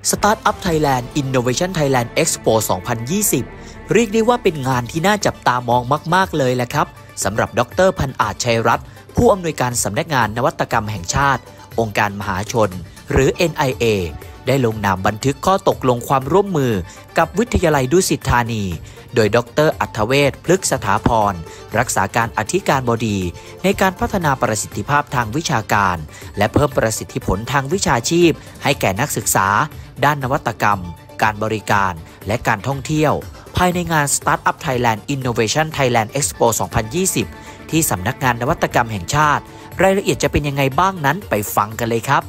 Startup Thailand Innovation Thailand Expo 2020 เรียกได้ว่าเป็นงานที่น่าจับตามองมากๆเลยแหละครับสำหรับดร.พันอาจชัยรัตน์ผู้อำนวยการสำนักงานนวัตกรรมแห่งชาติองค์การมหาชนหรือ NIA ได้ลงนามบันทึกข้อตกลงความร่วมมือกับวิทยาลัยดุสิตธานีโดยดร.อัธเวช พฤกษสถาพรรักษาการอธิการบดีในการพัฒนาประสิทธิภาพทางวิชาการและเพิ่มประสิทธิผลทางวิชาชีพให้แก่นักศึกษาด้านนวัตกรรมการบริการและการท่องเที่ยวภายในงาน Startup Thailand Innovation Thailand Expo 2020 ที่สำนักงานนวัตกรรมแห่งชาติรายละเอียดจะเป็นยังไงบ้างนั้นไปฟังกันเลยครับ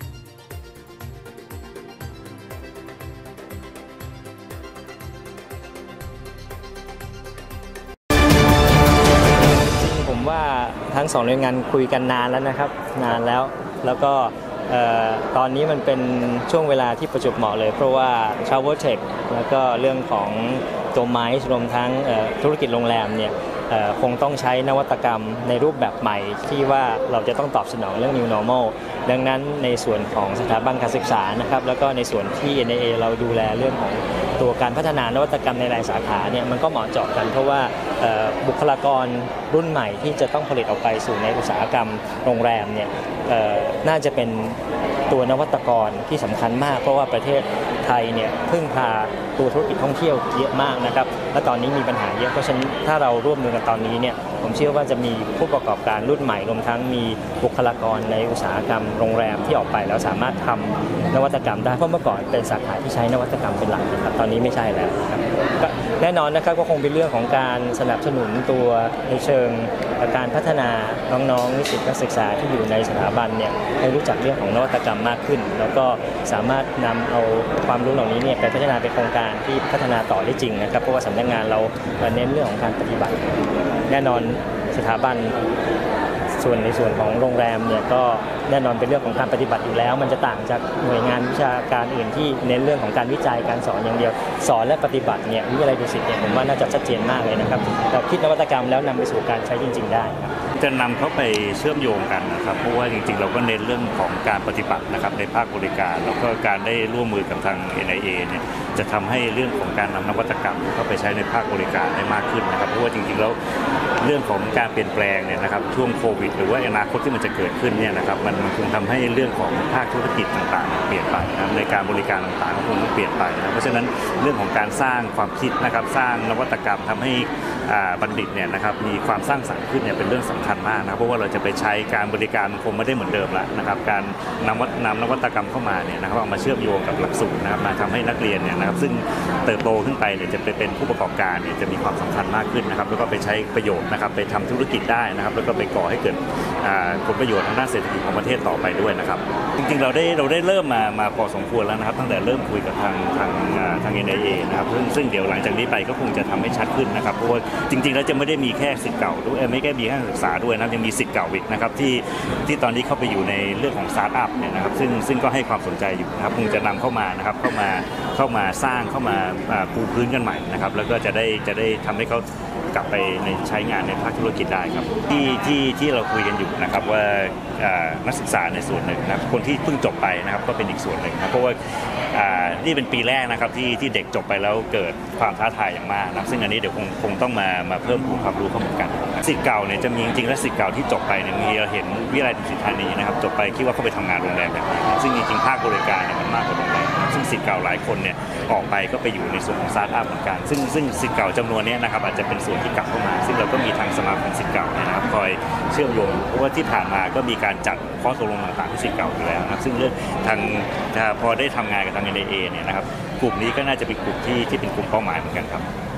ว่าทั้งสองหน่วยงานคุยกันนานแล้วนะครับนานแล้วก็ตอนนี้มันเป็นช่วงเวลาที่ประจวบเหมาะเลยเพราะว่า Travel Tech แล้วก็เรื่องของตัวไม้รวมทั้งธุรกิจโรงแรมเนี่ยคงต้องใช้นวัตกรรมในรูปแบบใหม่ที่ว่าเราจะต้องตอบสนองเรื่อง New Normal ดังนั้นในส่วนของสถาบันการศึกษานะครับแล้วก็ในส่วนที่ NIA เราดูแลเรื่องของตัวการพัฒนานวัตกรรมในรายสาขาเนี่ยมันก็เหมาะเจาะกันเพราะว่าบุคลากรรุ่นใหม่ที่จะต้องผลิตออกไปสู่ในอุตสาหกรรมโรงแรมเนี่ยน่าจะเป็นตัวนวัตกรที่สำคัญมากเพราะว่าประเทศไทยเนี่ยพึ่งพาตัวธุรกิจท่องเที่ยวเยอะมากนะครับและตอนนี้มีปัญหาเยอะเพราะฉะนั้นถ้าเราร่วมมือกันตอนนี้เนี่ยผมเชื่อว่าจะมีผู้ประกอบการรุ่นใหม่รวมทั้งมีบุคลากรในอุตสาหกรรมโรงแรมที่ออกไปแล้วสามารถทำนวัตกรรมได้เพราะเมื่อก่อนเป็นสาขาที่ใช้นวัตกรรมเป็นหลักนะครับตอนนี้ไม่ใช่แล้วครับก็แน่นอนนะครับก็คงเป็นเรื่องของการสนับสนุนตัวในเชิงการพัฒนาน้องๆนิสิตนักศึกษาที่อยู่ในสถาบันเนี่ยให้รู้จักเรื่องของนวัตกรรมมากขึ้นแล้วก็สามารถนำเอาความรู้เหล่านี้เนี่ยไปพัฒนาเป็นโครงการที่พัฒนาต่อได้จริงนะครับเพราะว่าสำนักงานเราเน้นเรื่องของการปฏิบัติแน่นอนสถาบันในส่วนของโรงแรมเนี่ยก็แน่นอนเป็นเรื่องของการปฏิบัติอยู่แล้วมันจะต่างจากหน่วยงานวิชาการอื่นที่เน้นเรื่องของการวิจัยการสอนอย่างเดียวสอนและปฏิบัติเนี่ยวิทยาลัยดุสิตเนี่ยผมว่าน่าจะชัดเจนมากเลยนะครับเราคิดนวัตกรรมแล้วนำไปสู่การใช้จริงๆได้จะนำเขาไปเชื่อมโยงกันนะครับเพราะว่าจริงๆเราก็เน้นเรื่องของการปฏิบัตินะครับในภาคบริการแล้วก็การได้ร่วมมือกับทาง NIA เนี่ยจะทำให้เรื่องของการนำนวัตกรรมเข้าไปใช้ในภาคบริการได้มากขึ้นนะครับเพราะว่าจริงๆแล้วเรื่องของการเปลี่ยนแปลงเนี่ยนะครับช่วงโควิดหรือว่าอนาคตที่มันจะเกิดขึ้นเนี่ยนะครับมันคงทำให้เรื่องของภาคธุรกิจต่างๆเปลี่ยนไปนะครับในการบริการต่างๆก็คงต้องเปลี่ยนไปนะเพราะฉะนั้นเรื่องของการสร้างความคิดนะครับสร้างนวัตกรรมทำให้บัณฑิตเนี่ยนะครับมีความสร้างสรรค์ขึ้นเนี่ยเป็นเรื่องสำคัญมากนะเพราะว่าเราจะไปใช้การบริการคงไม่ได้เหมือนเดิมละนะครับการนำนวัตกรรมเข้ามาเนี่ยนะครับเอามาเชื่อมโยงกับหลักสูตรนะครับมาทำให้นักเรียนเนี่ยนะครับซึ่งเติบโตขึ้นไปเนี่ยจะไปเป็นผู้ประกอบการเนี่ยจะมีความสำคัญมากขึ้นนะครับแล้วก็ไปใช้ประโยชน์นะครับไปทำธุรกิจได้นะครับแล้วก็ไปก่อให้เกิดผลประโยชน์ทางด้านเศรษฐกิจของประเทศต่อไปด้วยนะครับจริงๆเราได้เริ่มมาพอสมควรแล้วนะครับตั้งแต่เริ่มคุยกับทาง NIA นะครับซึ่งเดี๋ยวหลังจากนี้ไปก็คงจะทำให้ชัดขึ้นนะครับเพราะว่าจริงๆแล้วจะไม่ได้มีแค่ศิษย์เก่าด้วยไม่แค่มีแค่นักศึกษาด้วยนะยังมีศิษย์เก่าอีกนะครับที่ตอนนี้เข้าไปอยู่ในเรื่องของสตาร์ทอัพเนี่ยนะครับซึ่งก็ให้ความสนใจอยู่นะครับคงจะนำเข้ามานะครับเข้ามาสร้างเข้ามาปูพื้นกันใหม่นะครับแล้วก็จะได้ทำให้เขากลับไปในใช้งานในภาคธุรกิจได้ครับที่เราคุยกันอยู่นะครับว่านักศึกษาในส่วนหนึ่งนะครับคนที่เพิ่งจบไปนะครับก็เป็นอีกส่วนหนึ่งนะเพราะว่านี่เป็นปีแรกนะครับที่เด็กจบไปแล้วเกิดความท้าทายอย่างมากนะซึ่งอันนี้เดี๋ยวคงต้องมาเพิ่มพูนความรู้เข้าเหมือนกันศิษย์เก่าเนี่ยจะมีจริงๆแล้วศิษย์เก่าที่จบไปเนี่ยมีเราเห็นวิทยาลัยดุสิตธานีนะครับจบไปคิดว่าเขาไปทำงานโรงแรมแบบนี้ซึ่งจริงๆภาคบริการเนี่ยมันมากกว่าโรงแรมซึ่งศิษย์เก่าหลายคนเนี่ยออกไปก็ไปอยู่ในส่วนของสตาร์ทอัพเหมือนกันซึ่งศิษย์เก่าจำนวนนี้นะครับอาจจะเป็นส่วนที่กลับเข้ามาซึ่งเราก็มีทางสมาคมศิษย์เก่าเนี่ยนะครับคอยเชื่อมโยงเพราะว่าที่ผ่านมาก็มีการจัดข้อตกลงต่างๆที่ศิษย์เก่าอยู่แล้วนะครับซึ่งเรื่องพอได้ทำงานกับทาง NIA เนี่ยนะครับกลุ่มนี้ก็น่าจะเป็นกลุ่มที่เป็นกลุ่มเป้าหมายเหมือนกันครับ